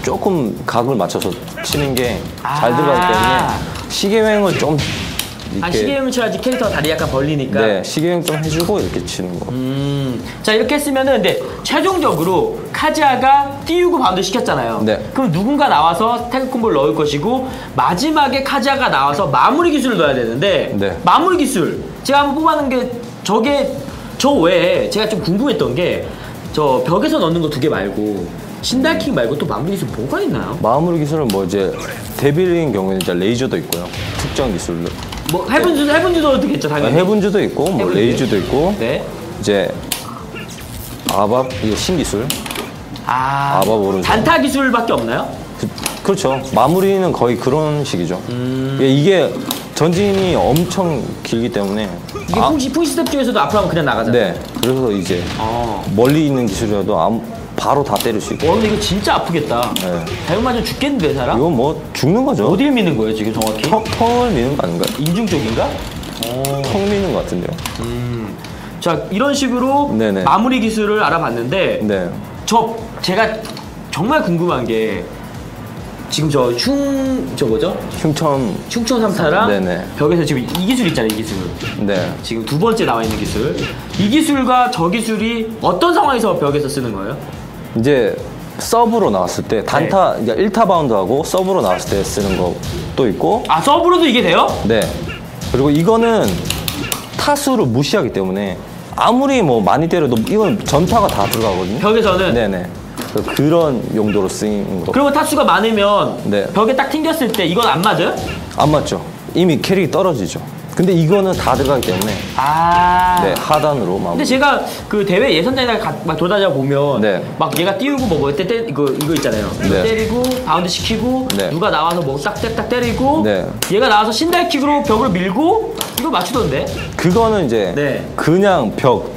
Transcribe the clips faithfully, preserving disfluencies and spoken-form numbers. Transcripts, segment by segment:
조금 각을 맞춰서 치는 게 잘 아 들어가기 때문에 시계횡을 좀 이렇게 아, 시계형을 쳐야지 캐릭터가 다리 약간 벌리니까. 네, 시계형 좀 해주고 이렇게 치는 거. 음, 자 이렇게 했으면은 근데 최종적으로 카즈아가 띄우고 바운드 시켰잖아요. 네. 그럼 누군가 나와서 태그 콤보를 넣을 것이고 마지막에 카즈아가 나와서 마무리 기술을 넣어야 되는데 네. 마무리 기술 제가 한번 뽑아놓은 게 저게 저 외에 제가 좀 궁금했던 게 저 벽에서 넣는 거 두 개 말고 신달킥 말고 또 마무리 기술 뭐가 있나요? 마무리 기술은 뭐 이제 데빌인 경우에는 이제 레이저도 있고요. 특정 기술로. 뭐 해븐주 해븐주도 되겠죠 당연히. 해븐주도 있고 뭐 해븐주. 레이저도 있고 네. 이제 아밥 이게 신기술. 아, 아바 오른손. 단타 기술밖에 없나요? 그, 그렇죠. 마무리는 거의 그런 식이죠. 음. 예, 이게 전진이 엄청 길기 때문에 이게 아, 풍시 풍시 스텝 중에서도 앞으로 하면 그냥 나가잖아요. 네. 그래서 이제 어. 멀리 있는 기술이라도 아무, 바로 다 때릴 수 있고. 와 근데 이거 진짜 아프겠다. 네. 잘못 맞으면 죽겠는데 사람? 이건 뭐 죽는 거죠. 어디를 미는 거예요 지금 정확히? 턱, 턱을 미는 거 아닌가요? 인중 쪽인가? 턱 미는 거 같은데요. 음. 자 이런 식으로 네네. 마무리 기술을 알아봤는데 네. 저 제가 정말 궁금한 게 지금 저 흉 저 뭐죠? 흉천. 흉천 삼타랑 네네. 벽에서 지금 이 기술 있잖아요 이 기술. 네. 지금 두 번째 나와 있는 기술. 이 기술과 저 기술이 어떤 상황에서 벽에서 쓰는 거예요? 이제 서브로 나왔을 때 단타 이제 일 타 바운드하고 서브로 나왔을 때 쓰는 것도 있고. 아 서브로도 이게 돼요? 네. 그리고 이거는 타수를 무시하기 때문에 아무리 뭐 많이 때려도 이건 전타가 다 들어가거든요. 벽에서는? 네네. 그래서 그런 용도로 쓰이는 거. 그러면 타수가 많으면 네. 벽에 딱 튕겼을 때 이건 안 맞아요? 안 맞죠. 이미 캐릭이 떨어지죠. 근데 이거는 다 들어가기 때문에 아. 네, 하단으로 마무리. 근데 제가 그 대회 예선장에 막 돌아다녀 보면 네. 막 얘가 띄우고 뭐 뭐 때 때 이거 이거 있잖아요. 이거 네. 때리고 바운드 시키고 네. 누가 나와서 뭐 딱딱딱 때리고 네. 얘가 나와서 신달킥으로 벽을 밀고 이거 맞추던데. 그거는 이제 네. 그냥 벽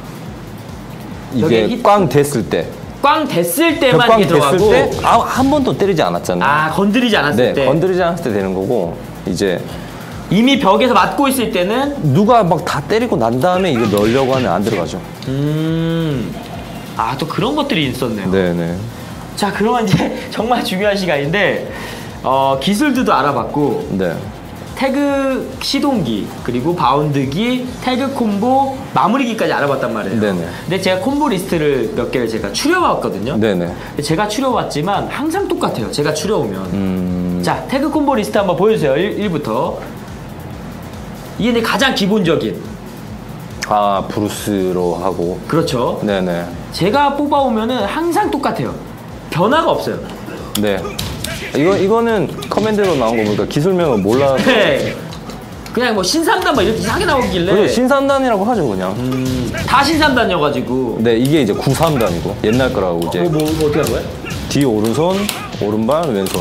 벽에 이게 힙- 꽝 됐을 때 꽝 됐을 때만 벽꽝 이게 됐을 들어가고 때 아, 한 번도 때리지 않았잖아요. 아 건드리지 않았을 네, 때 건드리지 않았을 때 되는 거고 이제 이미 벽에서 맞고 있을 때는 누가 막 다 때리고 난 다음에 이거 넣으려고 하면 안 들어가죠. 음. 아 또 그런 것들이 있었네요. 네네. 자 그러면 이제 정말 중요한 시간인데 어, 기술들도 알아봤고 네. 태그 시동기 그리고 바운드기 태그 콤보 마무리기까지 알아봤단 말이에요. 네네. 근데 제가 콤보 리스트를 몇 개를 제가 추려왔거든요. 네네. 근데 제가 추려왔지만 항상 똑같아요. 제가 추려오면 음. 자 태그 콤보 리스트 한번 보여주세요. 일 부터 이게 내 가장 기본적인 아 브루스로 하고. 그렇죠. 네네. 제가 뽑아오면은 항상 똑같아요. 변화가 없어요. 네. 이거 이거는 커맨드로 나온 거 보니까 기술명을 몰라. 네. 그냥 뭐 신삼단 뭐 이렇게 이상하게 나오길래 그리고 신삼단이라고 하죠 그냥. 음, 다 신삼단이어가지고 네 이게 이제 구삼단이고 옛날 거라고 이제 뭐, 뭐, 뭐 어떻게 한 거야? 뒤 오른손, 오른발, 왼손.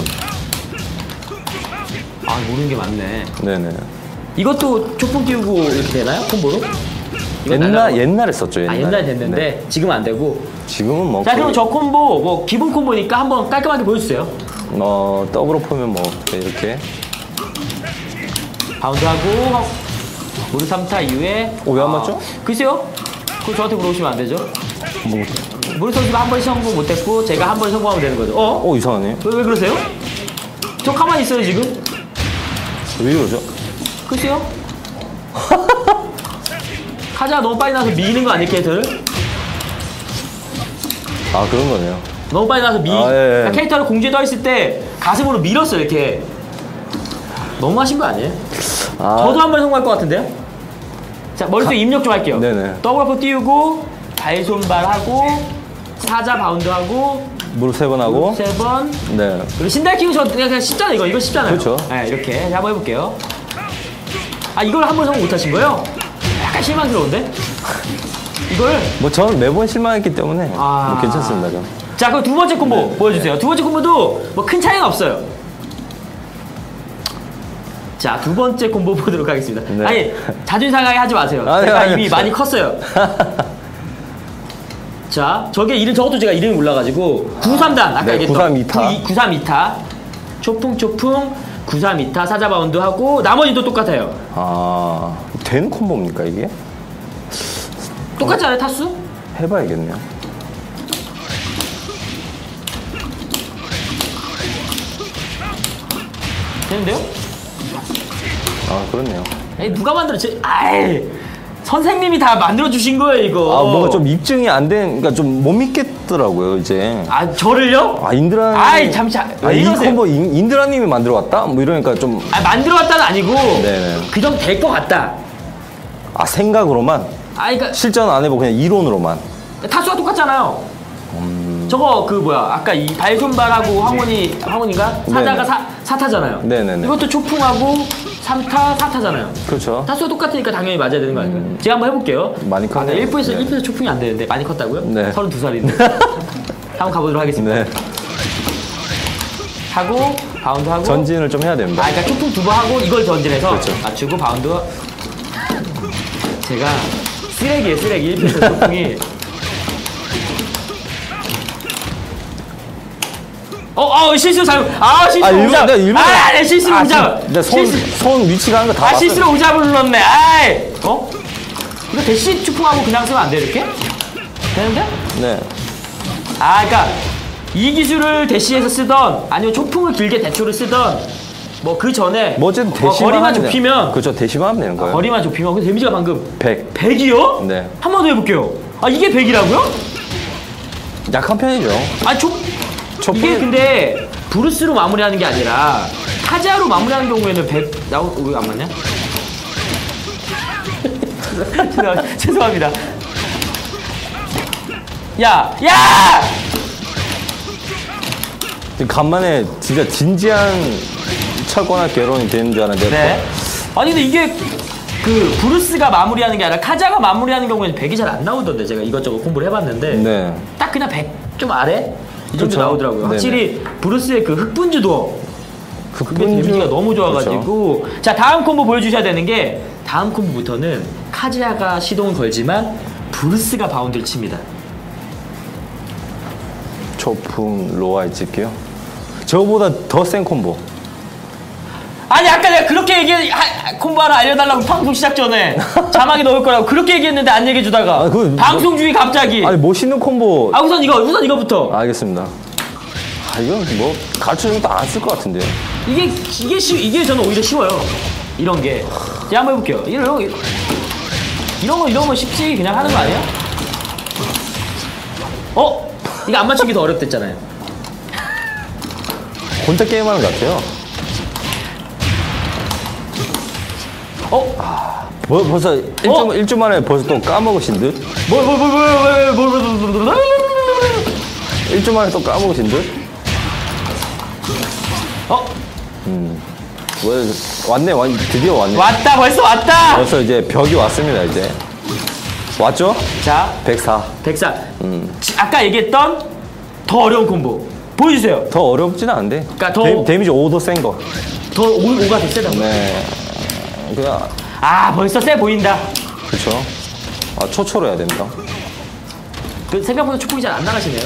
아 모르는 게 많네. 네네. 이것도 초풍 띄우고 이렇게 되나요? 콤보로? 이건 옛날 날라가고. 옛날에 썼죠 옛날에. 아 옛날에 됐는데 네. 지금은 안 되고. 지금은 뭐. 자 그럼 거의- 저 콤보 뭐 기본 콤보니까 한번 깔끔하게 보여주세요. 어 더블 오프면 뭐 이렇게. 바운드하고 무릎 삼타 이후에. 어, 왜안 아, 맞죠? 글쎄요. 그거 저한테 물어보시면 안 되죠. 뭐. 무릎 선수가 한 번 성공 못했고 제가 한 번 성공하면 되는 거죠. 어? 어 이상하네. 왜, 왜 그러세요? 저 가만히 있어요 지금. 왜 이러죠? 글쎄요. 카자 너무 빨리 나서 미는 거 아니에요 캐릭터를? 아 그런 거네요. 너무 빨리 나서 미 아, 예, 예. 그러니까 캐릭터를 공중에 떠 있을 때 가슴으로 밀었어요 이렇게. 너무 하신 거 아니에요? 아. 저도 한 번 성공할 것 같은데요? 자 머릿속에 입력 좀 할게요. 네네. 더블 어퍼 띄우고 발손발하고 사자 바운드하고 무릎 세 번 하고. 세 번 네. 그리고 신달킥은 저 그냥, 그냥 쉽잖아요 이거 이거 쉽잖아요. 그렇죠. 네 이렇게 자, 한번 해볼게요. 아 이걸 한 번 성공 못 하신 거예요? 약간 실망스러운데? 이걸 뭐 저는 매번 실망했기 때문에 아. 뭐 괜찮습니다. 저. 자 그럼 두 번째 콤보 네. 보여주세요. 두 번째 콤보도 뭐 큰 차이는 없어요. 자 두 번째 콤보 보도록 하겠습니다. 네. 아니 자존심 상하게 하지 마세요. 아니, 제가 아니, 이미 아니. 많이 컸어요. 자 저게 이름 저것도 제가 이름이 몰라가지고 구삼단 아까 네, 얘기했던 구삼이 타. 구삼이 타 초풍 초풍 구삼이 타 사자 바운드 하고 나머지도 똑같아요. 아 되는 콤보입니까 이게? 똑같지 않아요 타수? 해봐야겠네요. 되는데요? 아, 그렇네요. 에이, 누가 만들었지? 아이, 선생님이 다 만들어 주신 거예요, 이거. 아, 뭔가 좀 입증이 안 된, 그러니까 좀 못 믿겠더라고요, 이제. 아, 저를요? 아, 인드라. 아이, 잠시, 아, 왜 이 이러세요? 콤보 인- 인드라님이 만들어 왔다? 뭐 이러니까 좀. 아, 만들어 왔다는 아니고, 네네. 그 정도 될 것 같다. 아, 생각으로만? 아, 그니까, 실전 안 해보고 그냥 이론으로만. 타수가 똑같잖아요. 음. 저거, 그, 뭐야, 아까 이 발손발하고 황혼이, 황혼인가? 사자가 네네. 사, 사타잖아요. 네네네. 이것도 초풍하고 삼타, 사타잖아요. 그렇죠. 타수가 똑같으니까 당연히 맞아야 되는 거 아닐까요? 제가 한번 해볼게요. 많이 컸네요. 아, 일 부에서, 네. 일 부에서 초풍이 안 되는데, 많이 컸다고요? 네. 서른두 살인데. 한번 가보도록 하겠습니다. 네. 하고, 바운드 하고. 전진을 좀 해야 됩니다. 아, 그러니까 초풍 두 번 하고 이걸 전진해서 그렇죠. 맞추고 바운드. 제가 쓰레기예요, 쓰레기. 일 피에서 초풍이. 어, 어, 실수 잘못. 아, 실수 아, 일본, 오자. 내가 일본. 아, 내 실수로 아, 오자. 내 손, 실수. 손 위치 가는 거 다 아, 봤어요. 실수로 오잡을 눌렀네. 아이. 어? 이거 대시 초풍하고 그냥 쓰면 안 돼, 이렇게? 되는데? 네. 아, 그러니까 이 기술을 대시에서 쓰던 아니면 초풍을 길게 대초를 쓰던 뭐 그 전에 뭐 어쨌든 어, 대시만 거리만 하면 좁히면 그렇죠. 대시만 하면 되는 거예요. 거리만 좁히면 근데 데미지가 방금 백. 백이요? 네. 한 번 더 해볼게요. 아, 이게 백이라고요? 약한 편이죠. 아, 초 초풍이- 이게 근데 브루스로 마무리하는 게 아니라 타자로 마무리하는 경우에는 백 나오 왜 안 맞냐? 죄송합니다. 죄송합니다. 야, 야! 지금 간만에 진짜 진지한 철권할 결혼이 되는 줄 알았는데. 네. 아니 근데 이게 그 브루스가 마무리하는 게 아니라 카자가 마무리하는 경우에는 백이 잘 안 나오던데 제가 이것저것 공부를 해봤는데 네. 딱 그냥 백 좀 아래 이 정도 그쵸. 나오더라고요. 네네. 확실히 브루스의 그 흑분주도 그게 흑분주- 데미지가 너무 좋아가지고 그렇죠. 자 다음 콤보 보여주셔야 되는 게 다음 콤보부터는 카즈야가 시동을 걸지만 브루스가 바운드를 칩니다. 초풍 로아이 찍기요. 저보다 더 센 콤보. 아니 아까 내가 그렇게 얘기해 하- 콤보 하나 알려달라고 방송 시작 전에 자막에 넣을 거라고 그렇게 얘기했는데 안 얘기해주다가 아, 그건 방송 중에 갑자기 아니 멋있는 콤보. 아 우선 이거 우선 이거부터 알겠습니다. 아 이건 뭐 가르쳐주면 또 안 쓸 것 같은데요. 이게 이게 쉬 이게 저는 오히려 쉬워요. 이런 게 제가 한번 해볼게요. 이런 거 이런 거 이런 거 쉽지 그냥 하는 거 아니야? 어? 이거 안 맞추기 더 어렵댔잖아요. 혼자 게임하는 것 같아요. 어? 뭐, 벌써 일 주, 어? 일 주 만에 벌써 또 까먹으신 듯? 뭘뭘뭘뭘뭘뭘뭘뭘뭘 일 주 만에 또 까먹으신 듯? 어? 왜 왔네, 왔, 드디어 왔네. 왔다 벌써 왔다. 벌써 이제 벽이 왔습니다, 이제. 왔죠? 자 백사. 백사. 아까 얘기했던 더 어려운 콤보 보여주세요. 더 어렵진 않은데. 그러니까 더- 데, 데미지 오도 센 거. 더 오, 오가 더 세다고. 네. 그냥, 아 벌써 세 보인다. 그쵸. 아, 초초로 해야 됩니다. 그 생각보다 축구이 잘 안 나가시네요.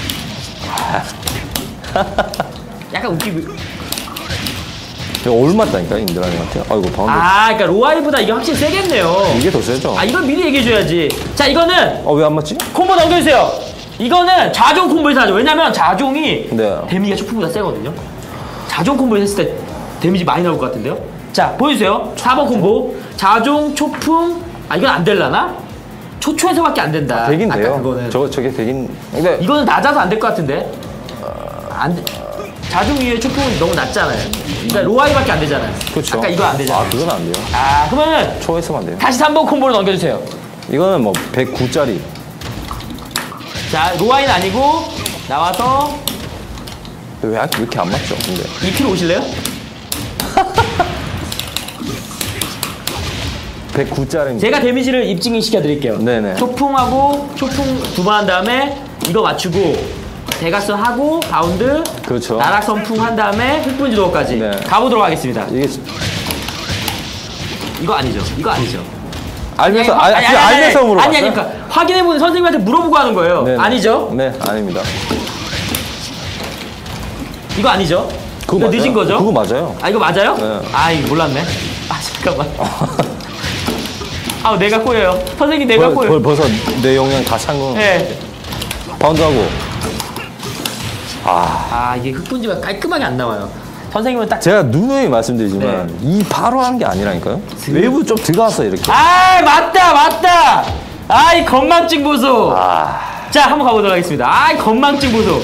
약간 웃기고. 이거 올맞다니까, 인드라님한테. 아이고, 방금. 아, 그러니까 로아이보다 이게 확실히 세겠네요. 이게 더 세죠? 아, 이건 미리 얘기해줘야지. 자, 이거는 어, 왜 안 맞지? 콤보 넘겨주세요. 이거는 자종 콤보에서 하죠. 왜냐면 자종이 네. 데미지가 초풍보다 세거든요. 자종 콤보에서 했을 때 데미지 많이 나올 것 같은데요. 자, 보여주세요. 사 번 콤보. 자종, 초풍. 아, 이건 안 될라나? 초초에서밖에 안 된다. 되긴 아까 돼요. 그거는. 저거, 저게 되긴. 근데. 이거는 낮아서 안 될 것 같은데. 안 돼. 자중 위에 초풍은 너무 낮잖아요. 그러니까 로아이밖에 안 되잖아요. 그쵸. 아까 이거 안 되잖아요. 아, 그건 안 돼요. 아, 그러면은 초에서만 돼요. 다시 삼 번 콤보로 넘겨주세요. 이거는 뭐, 백구짜리. 자, 로아이는 아니고 나와서 왜, 왜 이렇게 안 맞죠, 근데. 이 킬로 오실래요? 백구짜리입니다. 제가 데미지를 입증 시켜드릴게요. 네네. 초풍하고 초풍 두 번 한 다음에 이거 맞추고 대각선 하고 바운드 그렇죠. 나락 선풍 한 다음에 흑분지도까지 네. 가보도록 하겠습니다. 이게 이거 아니죠. 이거 아니죠. 알면서, 아니, 알, 아니, 아니, 알면서 아니, 물어봤어요? 아니, 아니, 그러니까 확인해보는 선생님한테 물어보고 하는 거예요. 네네. 아니죠? 네, 아닙니다. 이거 아니죠? 그거 이거 맞아요. 늦은 거죠? 그거 맞아요. 아, 이거 맞아요? 네. 아, 이거 몰랐네. 아, 잠깐만. 아, 내가 꼬여요. 선생님, 내가 벌, 꼬여요. 벌, 벌써 내 용량 다 찬 거. 네. 바운드하고. 아, 아, 이게 흑분지가 깔끔하게 안 나와요. 선생님은 딱 제가 누누이 말씀드리지만 네. 이 바로 하는 게 아니라니까요. 외부 좀 들어가서 이렇게. 아 맞다 맞다. 아이 건망증 보소. 아, 자 한번 가보도록 하겠습니다. 아이 건망증 보소.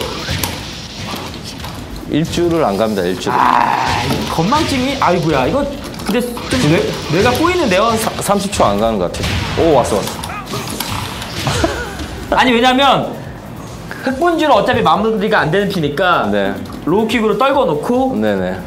일주를 안 갑니다. 일주. 아 이 건망증이 아이고야 이거 근데 좀 뇌, 뇌가 꼬이는데요. 삼십 초 안 가는 것 같아. 오, 왔어 왔어. 아니 왜냐면 흑분지로 어차피 마무리가 안 되는 피니까 네. 로우킥으로 떨궈 놓고 네네.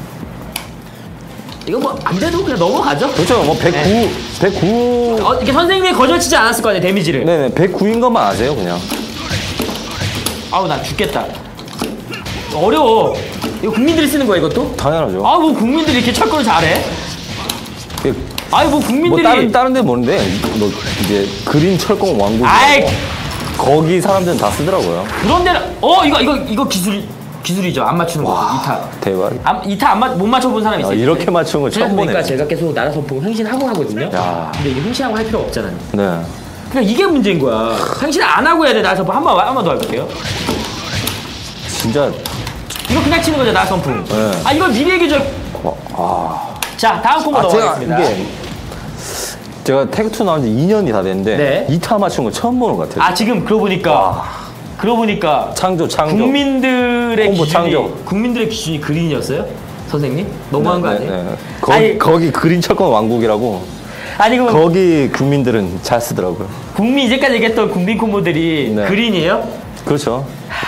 이거 뭐 안 돼도 그냥 넘어가죠. 그렇죠. 뭐 백구, 네. 백구. 어, 이렇게 선생님이 거절치지 않았을 거 아니에요 데미지를. 네네. 백구인 것만 아세요, 그냥. 아우 나 죽겠다. 어려워. 이거 국민들이 쓰는 거야 이것도? 당연하죠. 아 뭐 국민들이 이렇게 철거를 잘해? 그, 아니 뭐 뭐 국민들이 다른 다른 데 모르는데 뭐 이제 그린 철공 왕국. 아이 거기 사람들은 다 쓰더라고요. 그런 데는 어 이거 이거 이거 기술 기술이죠. 안 맞추는 거 이타. 대박. 안, 이타 안 맞, 못 맞춰본 사람이 아, 있어요. 이렇게 맞추는 거 처음 그러니까 보네. 제가 계속 나라 선풍 행신하고 하거든요. 야. 근데 이게 행신하고 할 필요가 없잖아요. 네. 그러니까 이게 문제인 거야. 행신 안 하고 해야 돼. 나라 선풍 한번 한 번 더 해볼게요. 진짜. 이거 그냥 치는 거죠 나라 선풍. 네. 아 이걸 미리 얘기해줘. 어, 아. 자 다음 콤보 아, 제가 넘어가겠습니다. 이게 제가 태그투 나온 지 이 년이 다 됐는데 네. 이타 맞춘 거 처음 보는 것 같아요. 아 지금 그러고 보니까 그러고 보니까 창조, 창조. 국민들의 홍보 기준이 창조. 국민들의 기준이 그린이었어요? 선생님? 너무한 거 네, 아니에요? 네, 네. 거기, 아니, 거기 그린 철권 왕국이라고. 아니 그럼 거기 국민들은 잘 쓰더라고요. 국민 이제까지 얘기했던 국민 콤보들이 네. 그린이에요? 그렇죠.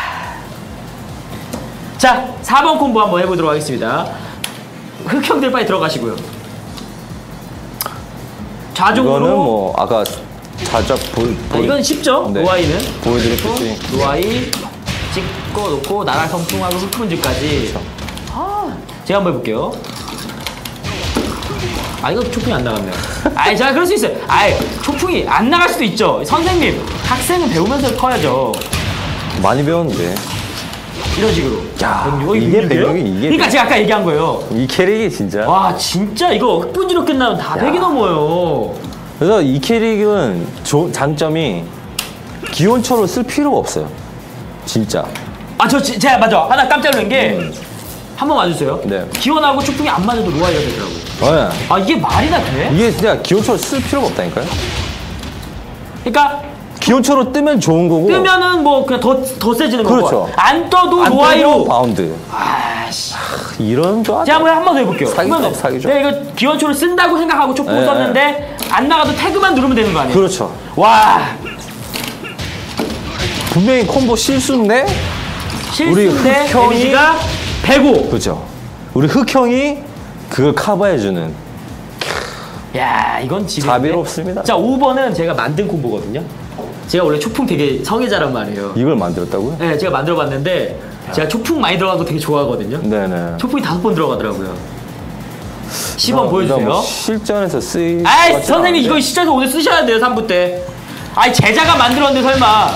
자 사 번 콤보 한번 해보도록 하겠습니다. 흑형들 빨리 들어가시고요. 좌종으로 이거는 뭐 아까 살짝 보여 아, 이건 쉽죠? 네. 노아이는 보여드렸듯이. 노아이 찍고 놓고 나라 선풍하고 흑분지까지 그렇죠. 아, 제가 한번 해볼게요. 아 이거 초풍이 안 나갔네요. 아이 자 그럴 수 있어요. 아이 초풍이 안 나갈 수도 있죠. 선생님 학생은 배우면서 커야죠. 많이 배웠는데 이런 식으로. 야, 백육, 이게 백육이에요? 백육이, 이게 그러니까 제가 아까 얘기한 거예요. 이 캐릭이 진짜. 와 진짜 이거 흑분지로 끝나면 다 백이 넘어요. 그래서 이 캐릭은 조, 장점이 기원초를 쓸 필요가 없어요. 진짜. 아 저 제가 맞아 하나 깜짝 놀란 게 음. 한 번 와주세요. 네. 기원하고 초풍이 안 맞아도 노아이가 되더라고요. 네. 아 이게 말이나 돼? 이게 진짜 기원초를 쓸 필요가 없다니까요. 그러니까 기원초로 뜨면 좋은 거고. 뜨면은 뭐 그냥 더 더 세지는 거고 그렇죠. 안 떠도 안 노아이로. 뜨면 바운드. 아씨. 이런 거 제가 한번 한 번 더 해볼게요. 사기죠, 그러면 사기죠. 내가 이거 기원초를 쓴다고 생각하고 초풍 네, 썼는데 안 나가도 태그만 누르면 되는 거 아니에요? 그렇죠. 와 분명히 콤보 실수인데 실수인데 흑형이- 데미지가 백오. 그렇죠. 우리 흑형이 그걸 커버해주는. 야 이건 지금 자비롭습니다. 자 오 번은 제가 만든 콤보거든요. 제가 원래 초풍 되게 성애자란 말이에요. 이걸 만들었다고요? 네 제가 만들어봤는데 제가 초풍 많이 들어간 거 되게 좋아하거든요. 네네. 초풍이 다섯 번 들어가더라고요. 십 번 나- 나 보여주세요. 뭐 실전에서 쓰이. 아이 선생님 이거 시작해서 오늘 쓰셔야 돼요 삼 부 때. 아이 제자가 만들었는데 설마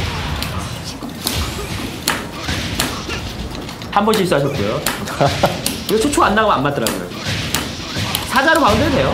한 번 실수하셨고요. 이거 초초 안 나가면 안 맞더라고요. 사자로 바운드해도 돼요.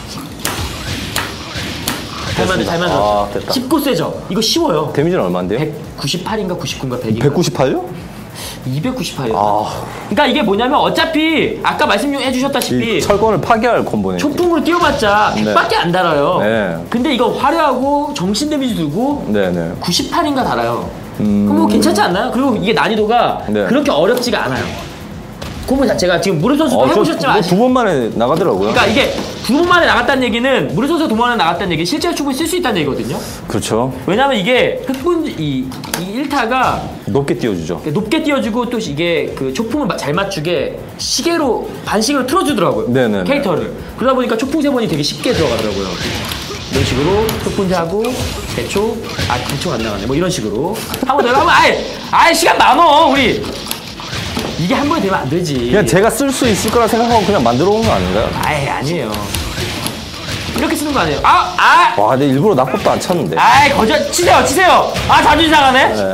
잘 만들 잘 만들었어. 아, 됐다. 쉽고 세죠. 이거 쉬워요. 데미지는 얼마인데요? 백구십팔인가 구십구인가 백인가 백구십팔요? 이백구십팔이요. 아, 그러니까 이게 뭐냐면 어차피 아까 말씀해 주셨다시피 이 철권을 파괴할 콤보네. 초풍으로 뛰어봤자 네. 백밖에 안 달아요. 네. 근데 이거 화려하고 정신 데미지 들고 네네. 구십팔인가 달아요. 음. 그럼 뭐 괜찮지 않나요? 그리고 이게 난이도가 네. 그렇게 어렵지가 않아요. 콤보 자체가 지금 무릎 선수도 어, 저 해보셨지만 뭐두 번 만에 나가더라고요. 그러니까 이게 두 번 만에 나갔다는 얘기는 무릎 선수가 두 번 만에 나갔다는 얘기 실제로 충분히 쓸 수 있다는 얘기거든요. 그렇죠. 왜냐면 이게 흑분 이, 이 일 타가 높게 띄워주죠. 높게 띄워주고 또 이게 그 초풍을 마- 잘 맞추게 시계로 반시계로 틀어주더라고요. 네네네. 캐릭터를. 그러다 보니까 초풍 세 번이 되게 쉽게 들어가더라고요. 이런 식으로 흑분자하고 대초 아 대초 안 나가네. 뭐 이런 식으로 한 번 더 하면 아예 아예 시간 많어 우리. 이게 한 번에 되면 안 되지. 그냥 제가 쓸 수 있을 거라 생각하고 그냥 만들어 온 거 아닌가요? 아예 아니에요. 이렇게 쓰는 거 아니에요. 아 아. 와, 근데 일부러 낙법도 안 쳤는데. 아이 거절 치세요 치세요. 아 자존심 상하네. 네.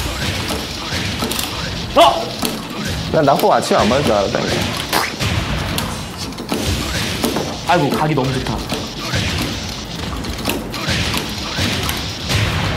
어. 난 낙법 안 치면 안 맞을 줄 알았다니까. 아이고 각이 너무 좋다.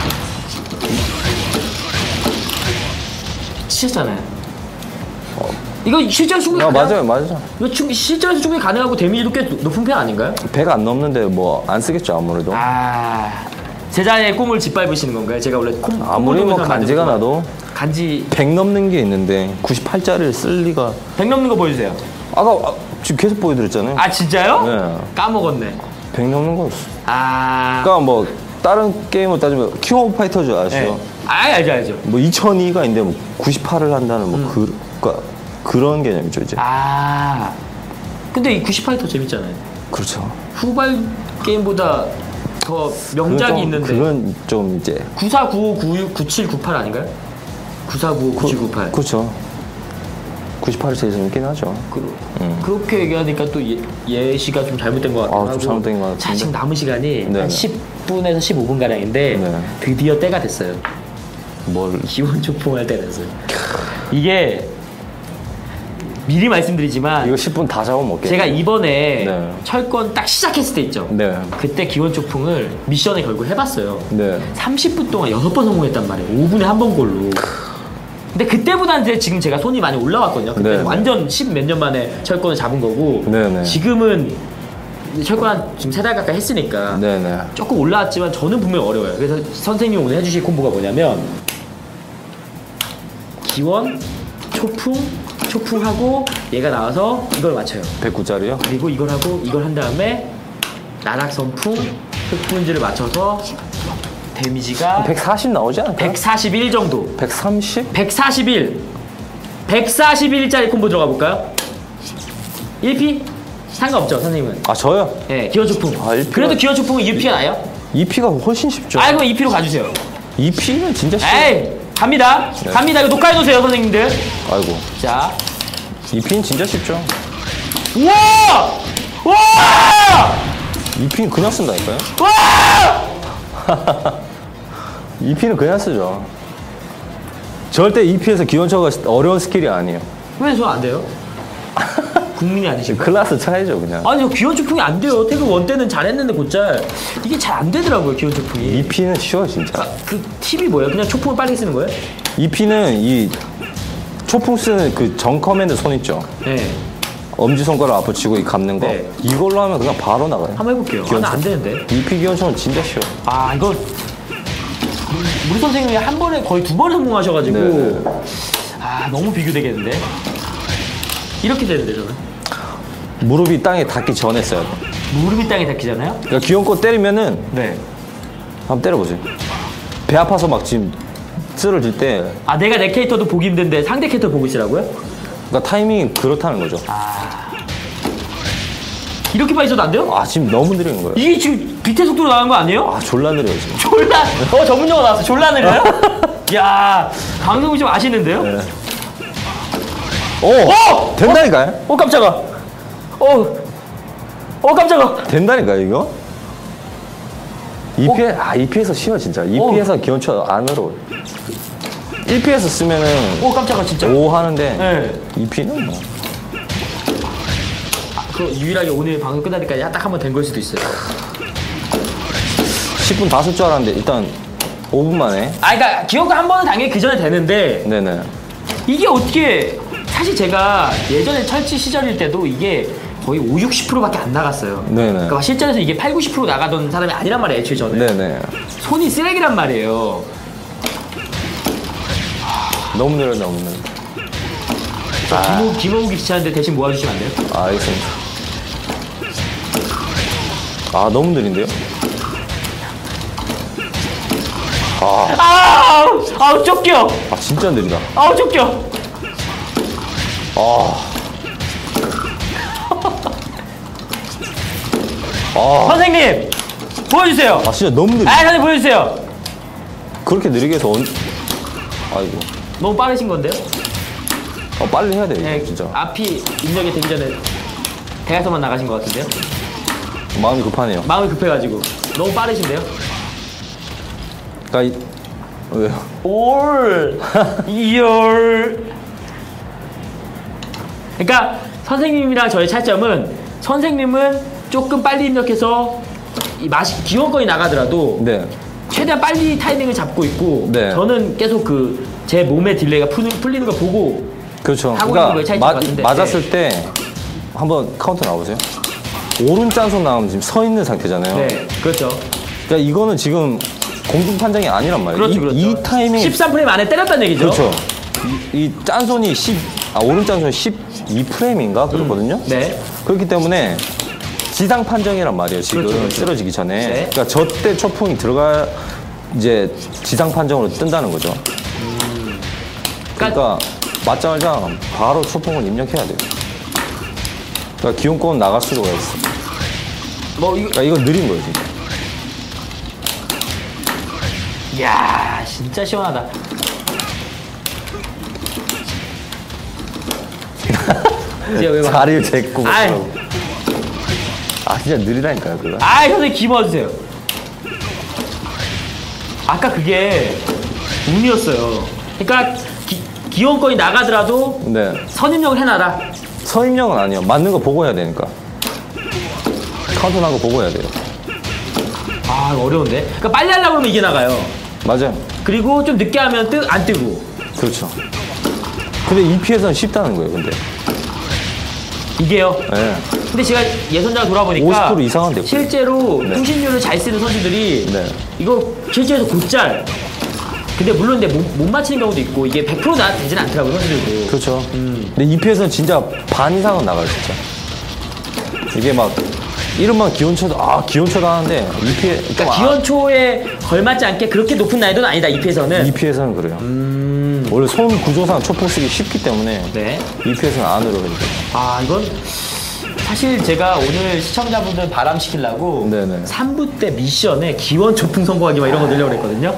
치셨잖아요. 이거 실제로 충분히 아, 가능? 맞아요, 맞아요. 이거 충, 실제로 충분히 가능하고 데미지도 꽤 높은 편 아닌가요? 배가 안 넘는데 뭐 안 쓰겠죠, 아무래도. 아 제자의 꿈을 짓밟으시는 건가요? 제가 원래 콤, 아무리 뭐 콤보 간지가 만들고 나도 간지 백 넘는 게 있는데 구십팔짜리를 쓸 리가. 백 넘는 거 보여주세요. 아까 아, 지금 계속 보여드렸잖아요. 아 진짜요? 네. 까먹었네. 백 넘는 거. 아. 그러니까 뭐 다른 게임을 따지면 킹 오브 파이터즈 아시죠? 네. 아 알죠 알죠. 뭐 이천이가 있는데 뭐 구십팔을 한다는 뭐 음. 그, 그러니까 그런 개념이죠 이제. 아. 근데 이 구십팔이 더 재밌잖아요. 그렇죠. 후발 게임보다 더 명작이 그건 좀, 있는데. 그건 좀 이제. 구사, 구오, 구육, 구칠, 구팔 아닌가요? 구사, 구오, 구칠, 구팔. 그렇죠. 구십팔이 제일 재밌긴 하죠. 그, 음. 그렇게 얘기하니까 또 예, 예시가 좀 잘못된 것 같아요. 아, 좀 잘못된 것 같은데. 자, 지금 남은 시간이 네네. 한 십 분에서 십오 분 가량인데 네. 드디어 때가 됐어요. 뭘. 기원 초풍할 때가 됐어요. 이게 미리 말씀드리지만 이거 십 분 다 잡으면 먹겠네. 제가 이번에 네. 철권 딱 시작했을 때 있죠. 네. 그때 기원 초풍을 미션에 걸고 해봤어요. 네. 삼십 분 동안 여섯 번 성공했단 말이에요. 오 분에 한 번 골로. 근데 그때보다는 이제 지금 제가 손이 많이 올라왔거든요. 그때는 네네. 완전 십 몇 년 만에 철권을 잡은 거고 네네. 지금은 이제 철권 한 지금 세 달 가까이 했으니까 네네. 조금 올라왔지만 저는 분명히 어려워요. 그래서 선생님이 오늘 해주실 콤보가 뭐냐면 기원, 초풍, 초풍하고 얘가 나와서 이걸 맞춰요. 백구짜리요? 그리고 이걸 하고 이걸 한 다음에 나락 선풍, 흑분지를 맞춰서 데미지가 백사십 나오지 않을까? 백사십일 정도. 백삼십? 백사십일. 백사십일짜리 콤보 들어가 볼까요? 일 피? 상관없죠, 선생님은. 아 저요? 예, 기원 초풍. 아, 일 피가 그래도 기원 초풍은 이 피가 나요? 이 피가 훨씬 쉽죠. 아, 그럼 이 피로 가주세요. 이 피는 진짜 쉽. 에이, 갑니다. 네. 갑니다. 이거 녹화해놓으세요, 선생님들. 아이고. 자. 이 피는 진짜 쉽죠. 우와! 우와! 이 피는 그냥 쓴다니까요? 우와! 이 피는 그냥 쓰죠. 절대 이 피에서 기원처가 어려운 스킬이 아니에요. 왜 저 안 돼요? 국민이 아니신가? 클래스 차이죠 그냥. 아니, 저 기원 초풍이 안 돼요. 태그 원 때는 잘했는데 곧잘 이게 잘 안 되더라고요, 기원 초풍이. 이 피는 쉬워 진짜. 그 팁이 뭐예요? 그냥 초풍을 빨리 쓰는 거예요? 이 피는 이 초풍 쓰는 그 정 커맨드 손 있죠. 네. 엄지손가락 앞으로 치고 이 감는 거. 네. 이걸로 하면 그냥 바로 나가요. 한번 해볼게요. 아, 기원초. 나안 되는데. 이 피 기원처는 진짜 쉬워. 아, 이거 우리 선생님이 한 번에 거의 두 번 성공하셔가지고 네네. 아, 너무 비교되겠는데. 이렇게 되는데 저는 무릎이 땅에 닿기 전에 써야 돼. 무릎이 땅에 닿기잖아요. 그러니까 기원껏 때리면은 네. 한번 때려보세요. 배 아파서 막 지금 쓰러질 때 아, 내가 내 캐릭터도 보기 힘든데 상대 캐릭터 보고 있으라고요? 그러니까 타이밍이 그렇다는 거죠. 아, 이렇게 빨리 써도 안 돼요? 아 지금 너무 느리는 거예요. 이게 지금 빛의 속도로 나가는 거 아니에요? 아 졸라 느려요 지금. 졸라. 어, 전문 용어 나왔어. 졸라 느려요? 야, 강성우 좀 아시는데요? 네. 오! 어! 된다니까요? 어, 깜짝아. 어, 어, 깜짝아. 된다니까요 이거? 이 피 아 이 피에서 쉬워 진짜. 이 피에서 기원처 안 어려워요. 일 피에서 쓰면은 어, 깜짝아, 진짜. 오 하는데 네. 이 피는 뭐 아, 그 유일하게 오늘 방송 끝나니까 딱 한 번 된 걸 수도 있어요. 십 분 다 쓸 줄 알았는데 일단 오 분 만에. 아, 그러니까 기억도 한 번은 당연히 그 전에 되는데 네네. 이게 어떻게 사실 제가 예전에 철치 시절일 때도 이게 거의 오, 육십 퍼센트밖에 안 나갔어요. 네네. 그러니까 실전에서 이게 팔, 구십 퍼센트 나가던 사람이 아니란 말이에요, 애초에 저는. 네네. 손이 쓰레기란 말이에요. 너무 느려 너무 느려. 기모, 기모으기 귀찮은데 대신 모아주시면 안 돼요? 아, 알겠습니다. 아 너무 느린데요? 아, 아우! 아우, 쫓겨! 아 진짜 느리다. 아우, 쫓겨! 아. 아, 선생님! 보여주세요! 아 진짜 너무 느리. 아, 선생님 보여주세요! 그렇게 느리게 해서 언... 아이고. 너무 빠르신 건데요? 어, 빨리 해야 돼 이거 네, 진짜. 앞이 입력이 되기 전에 대학서만 나가신 것 같은데요? 마음이 급하네요. 마음이 급해가지고 너무 빠르신데요? 그러니까 이... 왜요? 올 이열. 그러니까 선생님이랑 저의 차이점은 선생님은 조금 빨리 입력해서 이 맛이 기원권이 나가더라도 네. 최대한 빨리 타이밍을 잡고 있고 네. 저는 계속 그 제 몸의 딜레이가 푸는, 풀리는 걸 보고 그렇죠. 하고 그러니까 있는 거에 차이점 마- 같은데. 맞았을 네. 때 한번 카운터 나와보세요. 오른 짠손 나오면 지금 서 있는 상태잖아요. 네, 그렇죠. 그러니까 이거는 지금 공중 판정이 아니란 말이에요. 그렇죠, 이, 그렇죠. 이 타이밍 십삼 프레임 안에 때렸다는 얘기죠. 그렇죠. 이, 이 짠손이 십, 아, 오른 짠손이 십이 프레임인가 그렇거든요. 네. 그렇기 때문에 지상 판정이란 말이에요. 지금 그렇죠, 그렇죠. 쓰러지기 전에. 네. 그러니까 저때 초풍이 들어가 이제 지상 판정으로 뜬다는 거죠. 그러니까 맞자마자 바로 초풍을 입력해야 돼요. 그러니까 기온권 나갈 수가 있어. 뭐 이거 그러니까 이거 느린 거예요, 지금. 이야, 진짜 시원하다. 이제 왜 막- 자리를 제고. 아이. 그러고. 아, 진짜 느리다니까요, 그거. 아, 선생님 기모아주세요. 아까 그게 운이었어요. 그러니까 기, 기원권이 나가더라도 네. 선입력을 해놔라. 선입력은 아니에요. 맞는 거 보고 해야 되니까. 카운터 난 거 보고 해야 돼요. 아, 어려운데. 그러니까 빨리 하려고 그러면 이게 나가요. 맞아요. 그리고 좀 늦게 하면 뜨, 안 뜨고. 그렇죠. 근데 이피에서는 쉽다는 거예요, 근데. 이게요. 네. 근데 제가 예선자가 돌아보니까 오십 퍼센트 이상은 됐고요. 실제로 네. 통신율을 잘 쓰는 선수들이 네. 이거 실제로 곧잘. 근데 물론 근데 못, 못 맞히는 경우도 있고 이게 백 퍼센트 나 되진 않더라고요, 선수들도. 그렇죠. 음. 근데 이피에서는 진짜 반 이상은 나가요, 진짜. 이게 막, 이름만 기온초도, 아, 기온초도 하는데, 이피에. 그러니까 기원초에 걸맞지 않게 그렇게 높은 난이도는 아니다, 이피에서는. 이피에서는 그래요. 음. 원래 손 구조상 초풍 쓰기 쉽기 때문에, 네. 이피에서는 안 어려워요. 아, 이건 사실 제가 오늘 시청자분들 바람시키려고 네네. 삼 부 때 미션에 기원 초풍 성공하기 막 이런 거 넣으려고 그랬거든요.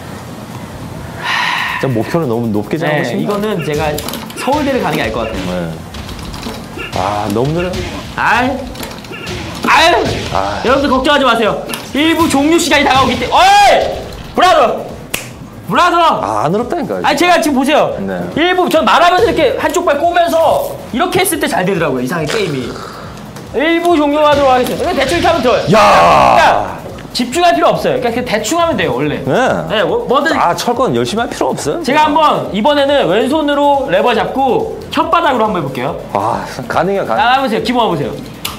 진짜 목표를 너무 높게 네, 잡으신 거 이거는 제가 서울대를 가는 게 나을 것 같아요. 네. 아, 너무 느려요. 아이, 아유, 아. 여러분들 걱정하지 마세요. 일부 종료 시간이 다가오기 때문에, 어이! 브라더! 브라더! 아, 안 어렵다니까요. 아니, 제가 지금 보세요. 네. 일부, 전 말하면서 이렇게 한쪽 발 꼬면서 이렇게 했을 때 잘 되더라고요, 이상하게 게임이. 일부 종료하도록 하겠습니다. 그냥 대충 이렇게 하면 돼요. 야! 그러니까 집중할 필요 없어요. 그러니까 그냥 대충 하면 돼요, 원래. 네. 네, 뭐- 뭐든. 아, 철권 열심히 할 필요 없어요. 제가 한번 이번에는 왼손으로 레버 잡고 혓바닥으로 한번 해볼게요. 아, 가능해요, 가능. 아, 해보세요. 기본 해보세요.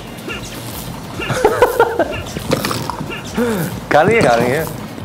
가능해, 가능해.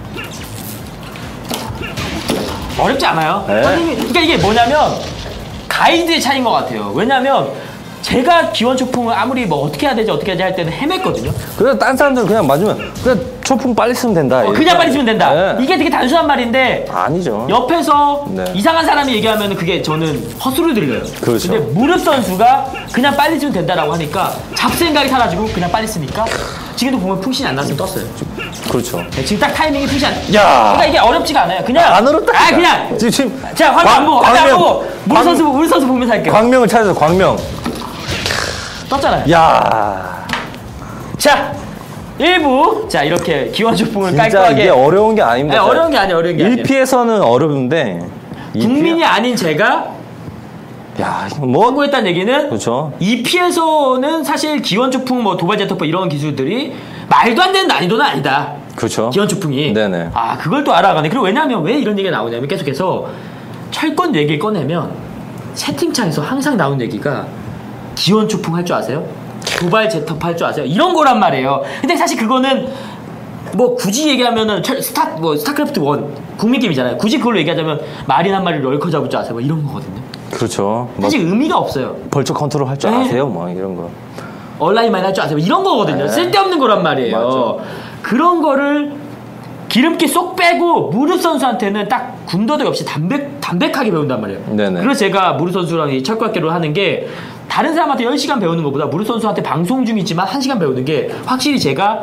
어렵지 않아요. 네. 선생님이, 그러니까 이게 뭐냐면 가이드의 차이인 것 같아요. 왜냐면 제가 기원 초풍을 아무리 뭐 어떻게 해야 되지 어떻게 해야 되지 할 때는 헤맸거든요. 그래서 딴 사람들은 그냥 맞으면 그냥 초풍 빨리 쓰면 된다. 어, 이렇게. 그냥 빨리 쓰면 된다. 네. 이게 되게 단순한 말인데 아니죠. 옆에서 네. 이상한 사람이 얘기하면 그게 저는 헛소리 들려요. 그렇죠. 근데 무릎 선수가 그냥 빨리 쓰면 된다라고 하니까 잡생각이 사라지고 그냥 빨리 쓰니까 지금도 보면 풍신이 안 나서 떴어요. 그렇죠. 네, 지금 딱 타이밍이 풍신 안. 야! 그러니까 이게 어렵지가 않아요. 그냥 안 어렵다. 아 그냥. 지금, 지금 자 화면 안 보고 화면 안 광명, 보고 무릎 광- 선수 무릎 선수 보면서 할게요. 광명을 찾아서 광명. 떴잖아요. 야, 자, 일 부. 자, 이렇게 기원 초풍을 진짜 깔끔하게. 이게 어려운 게 아닙니다. 네, 어려운 게 아니에요, 어려운 게 아니에요. 일 피에서는 어려운데 국민이 아닌 제가 야, 이거 뭐 성공했다는 얘기는 그렇죠. 이 피에서는 사실 기원 초풍, 뭐 도발 제터퍼 이런 기술들이 말도 안 되는 난이도는 아니다. 그렇죠. 기원 초풍이. 네네. 아, 그걸 또 알아가네. 그리고 왜냐하면 왜 이런 얘기가 나오냐면 계속해서 철권 얘기를 꺼내면 채팅창에서 항상 나오는 얘기가 기원 초풍 할 줄 아세요? 도발 제터퍼 할 줄 아세요? 이런 거란 말이에요. 근데 사실 그거는 뭐 굳이 얘기하면은 철- 스타 뭐 스타크래프트 원 국민 게임이잖아요. 굳이 그걸로 얘기하자면 마린 한 마리를 럴커 잡을 줄 아세요? 뭐 이런 거거든요. 그렇죠. 뭐 사실 의미가 없어요. 벌처 컨트롤 할 줄 네. 아세요? 뭐 이런 거. 온라인만 할 줄 아세요? 이런 거거든요. 네. 쓸데없는 거란 말이에요. 맞죠. 그런 거를 기름기 쏙 빼고 무릎 선수한테는 딱 군더더기 없이 담백, 담백하게 배운단 말이에요. 네네. 그래서 제가 무릎 선수랑 이 철학교를 하는 게 다른 사람한테 열 시간 배우는 것보다 무릎 선수한테 방송 중이지만 한 시간 배우는 게 확실히 제가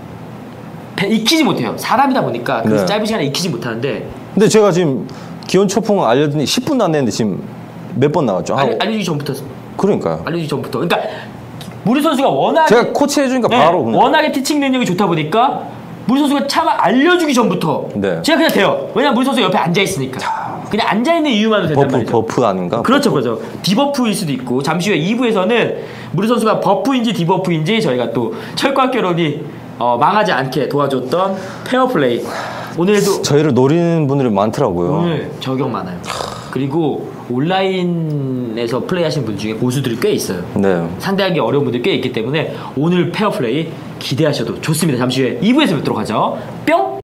배- 익히지 못해요. 사람이다 보니까 그래서 네. 짧은 시간에 익히지 못하는데 근데 제가 지금 기온 초풍 알려드니 십 분도 안 됐는데 지금 몇 번 나왔죠? 알, 한- 알려주기 전부터 그러니까요. 알려주기 전부터 그러니까 무릎 선수가 워낙에 제가 코치 해주니까 네, 바로 그냥. 워낙에 티칭 능력이 좋다 보니까 무리 선수가 차마 알려주기 전부터 네. 제가 그냥 돼요. 왜냐면 무리 선수 옆에 앉아 있으니까. 그냥 앉아 있는 이유만으로 된단 버프 말이죠. 버프 아닌가? 그렇죠, 그렇죠. 디버프일 수도 있고 잠시 후에 이 부에서는 무리 선수가 버프인지 디버프인지 저희가 또 철과학개론이 어, 망하지 않게 도와줬던 페어플레이. 오늘도 저희를 노리는 분들이 많더라고요. 오늘 저격 많아요. 그리고 온라인에서 플레이하시는 분 중에 고수들이 꽤 있어요. 네. 상대하기 어려운 분들이 꽤 있기 때문에 오늘 페어플레이 기대하셔도 좋습니다. 잠시 후에 이 부에서 뵙도록 하죠. 뿅!